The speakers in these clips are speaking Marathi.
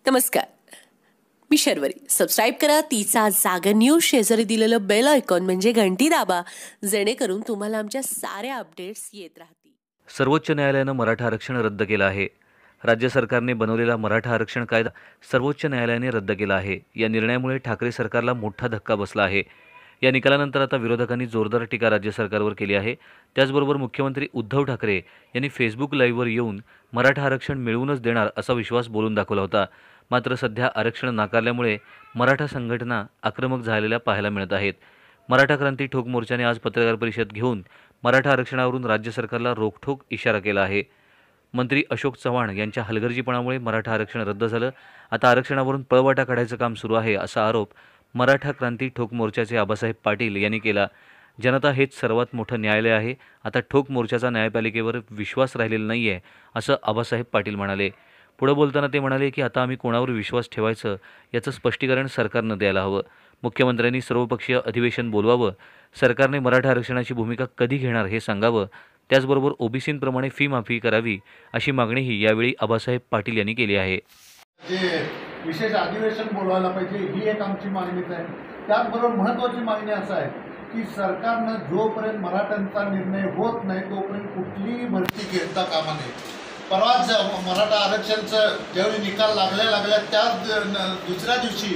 नमस्कार, मी शर्वरी. सबस्क्राईब करा तिचा जागर न्यूज. शेजारी दिलेलं बेल आयकॉन म्हणजे घंटी दाबा, जेणेकरून तुम्हाला आमच्या साऱ्या अपडेट्स येत राहतील. सर्वोच्च न्यायालयानं मराठा आरक्षण रद्द केलं आहे. राज्य सरकारने बनवलेला मराठा आरक्षण कायदा सर्वोच्च न्यायालयाने रद्द केला आहे. या निर्णयामुळे ठाकरे सरकारला मोठा धक्का बसला आहे. या निकालानंतर आता विरोधकांनी जोरदार टीका राज्य सरकारवर केली आहे. त्याचबरोबर मुख्यमंत्री उद्धव ठाकरे यांनी फेसबुक लाईव्हवर येऊन मराठा आरक्षण मिळवूनच देणार असा विश्वास बोलून दाखवला होता. मात्र सध्या आरक्षण नाकारल्यामुळे मराठा संघटना आक्रमक झालेल्या पाहायला मिळत आहेत. मराठा क्रांती ठोक मोर्चाने आज पत्रकार परिषद घेऊन मराठा आरक्षणावरून राज्य सरकारला रोखठोक इशारा केला आहे. मंत्री अशोक चव्हाण यांच्या हलगर्जीपणामुळे मराठा आरक्षण रद्द झालं. आता आरक्षणावरून पळवाटा काढायचं काम सुरू आहे असा आरोप मराठा क्रांती ठोक मोर्चाचे आबासाहेब पाटील यांनी केला. जनता हेच सर्वात मोठं न्यायालय आहे. आता ठोक मोर्चाचा न्यायपालिकेवर विश्वास राहिलेला नाही आहे असं आबासाहेब पाटील म्हणाले. पुढे बोलताना ते म्हणाले की आता आम्ही कोणावर विश्वास ठेवायचं याचं स्पष्टीकरण सरकारनं द्यायला हवं. मुख्यमंत्र्यांनी सर्वपक्षीय अधिवेशन बोलवावं. सरकारने मराठा आरक्षणाची भूमिका कधी घेणार हे सांगावं. त्याचबरोबर ओबीसींप्रमाणे फी माफी करावी अशी मागणीही यावेळी आबासाहेब पाटील यांनी केली आहे. जे विशेष अधिवेशन बोलवायला पाहिजे ही एक आमची मागणीच आहे. त्याचबरोबर महत्त्वाची मागणी असं आहे की सरकारनं जोपर्यंत मराठ्यांचा निर्णय होत नाही तोपर्यंत कुठलीही भरती घेता कामा नये. परवाच मराठा आरक्षणचं ज्यावेळी निकाल लागल्या त्याच दुसऱ्या दिवशी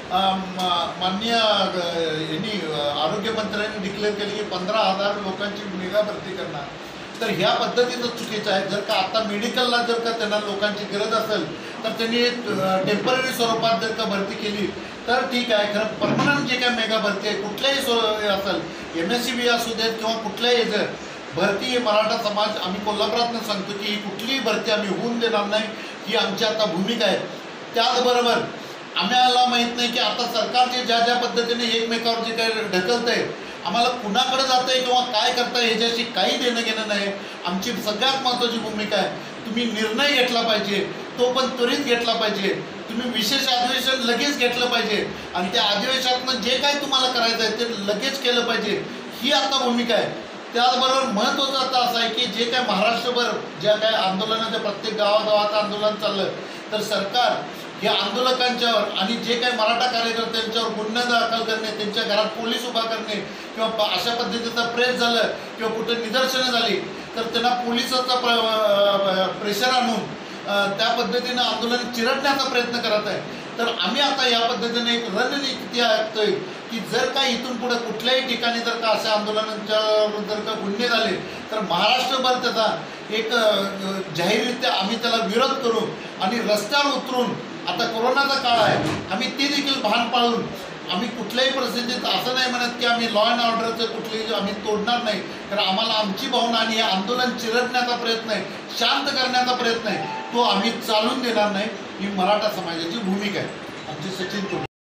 माननीय यांनी आरोग्यमंत्र्यांनी डिक्लेअर केले की 15,000 लोकांची मेगा भरती करणार. तर ह्या पद्धतीचं चुकीचं आहे. जर का आता मेडिकलला जर का त्यांना लोकांची गरज असेल तर त्यांनी टेम्पररी स्वरूपात जर का भरती केली तर ठीक आहे. खरं परमनंट जे काय मेगा भरती आहे कुठल्याही असेल, MSCB असू देत किंवा कुठल्याही भरती हे मराठा समाज आम्ही कोल्हापुरातनं सांगतो की ही कुठलीही भरती आम्ही होऊन देणार नाही, ही आमची आता भूमिका आहे. त्याचबरोबर आम्हाला माहीत नाही की आता सरकारचे ज्या पद्धतीने एकमेकावर जे काही ढकलत आहे, आम्हाला कुणाकडे जातं आहे किंवा काय करताय ह्याच्याशी काही देणं घेणं नाही. आमची सगळ्यात महत्त्वाची भूमिका आहे, तुम्ही निर्णय घेतला पाहिजे, तो पण त्वरित घेतला पाहिजे. तुम्ही विशेष अधिवेशन लगेच घेतलं पाहिजे आणि त्या अधिवेशनातनं जे काही तुम्हाला करायचं आहे ते लगेच केलं पाहिजे, ही आता भूमिका आहे. त्याचबरोबर महत्त्वाचं आता असं आहे की जे काय महाराष्ट्रभर ज्या काय आंदोलनाच्या प्रत्येक गावागावात आंदोलन चाललं तर सरकार हे आंदोलकांच्यावर आणि जे काही मराठा कार्यकर्त्यांच्यावर गुन्हे दाखल करणे, त्यांच्या घरात पोलीस उभा करणे किंवा अशा पद्धतीचा प्रेस झालं किंवा कुठे निदर्शनं झाली तर त्यांना पोलिसाचा प्रेशर आणून त्या पद्धतीनं आंदोलन चिरडण्याचा प्रयत्न करत आहे. तर आम्ही आता या पद्धतीने एक रणनीती आखतोय की जर का इथून पुढे कुठल्याही ठिकाणी जर का अशा आंदोलनांच्या जर का गुन्हे झाले तर महाराष्ट्रभर त्याचा एक जाहीररित्या आम्ही त्याला विरोध करू आणि रस्त्यावर उतरून, आता कोरोनाचा काळ आहे, आम्ही ती देखील भान पाळून आम्ही कुठल्याही परिस्थितीत असं नाही म्हणत की आम्ही लॉ अँड ऑर्डरचं कुठलीही आम्ही तोडणार नाही. कारण आम्हाला आमची भावना आणि हे आंदोलन चिरडण्याचा प्रयत्न आहे, शांत करण्याचा प्रयत्न आहे, तो आम्ही चालून देणार नाही. ही मराठा समाजाची भूमिका आहे. आमची सचिन